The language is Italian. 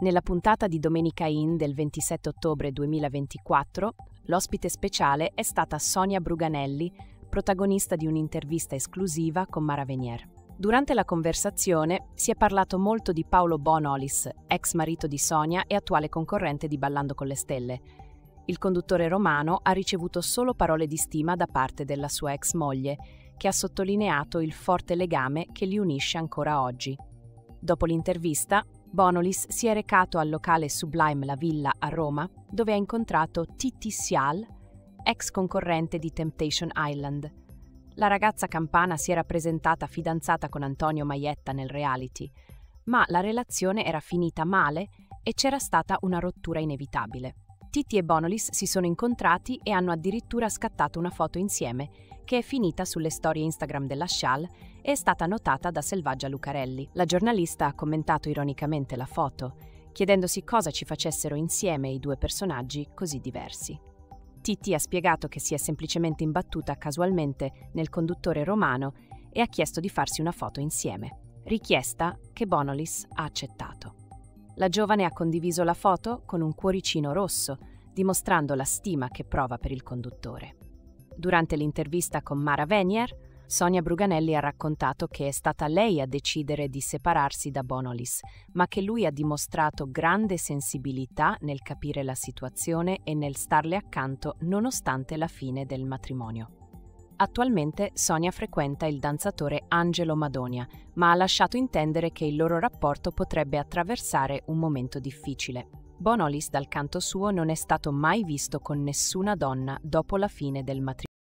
Nella puntata di Domenica In del 27 ottobre 2024, l'ospite speciale è stata Sonia Bruganelli, protagonista di un'intervista esclusiva con Mara Venier. Durante la conversazione si è parlato molto di Paolo Bonolis, ex marito di Sonia e attuale concorrente di Ballando con le Stelle. Il conduttore romano ha ricevuto solo parole di stima da parte della sua ex moglie, che ha sottolineato il forte legame che li unisce ancora oggi. Dopo l'intervista, Bonolis si è recato al locale Sublime La Villa a Roma, dove ha incontrato Titi Sial, ex concorrente di Temptation Island. La ragazza campana si era presentata fidanzata con Antonio Maietta nel reality, ma la relazione era finita male e c'era stata una rottura inevitabile. Titi e Bonolis si sono incontrati e hanno addirittura scattato una foto insieme, che è finita sulle storie Instagram della Scial e è stata notata da Selvaggia Lucarelli. La giornalista ha commentato ironicamente la foto, chiedendosi cosa ci facessero insieme i due personaggi così diversi. Titi ha spiegato che si è semplicemente imbattuta casualmente nel conduttore romano e ha chiesto di farsi una foto insieme, richiesta che Bonolis ha accettato. La giovane ha condiviso la foto con un cuoricino rosso, dimostrando la stima che prova per il conduttore. Durante l'intervista con Mara Venier, Sonia Bruganelli ha raccontato che è stata lei a decidere di separarsi da Bonolis, ma che lui ha dimostrato grande sensibilità nel capire la situazione e nel starle accanto nonostante la fine del matrimonio. Attualmente Sonia frequenta il danzatore Angelo Madonia, ma ha lasciato intendere che il loro rapporto potrebbe attraversare un momento difficile. Bonolis, dal canto suo, non è stato mai visto con nessuna donna dopo la fine del matrimonio.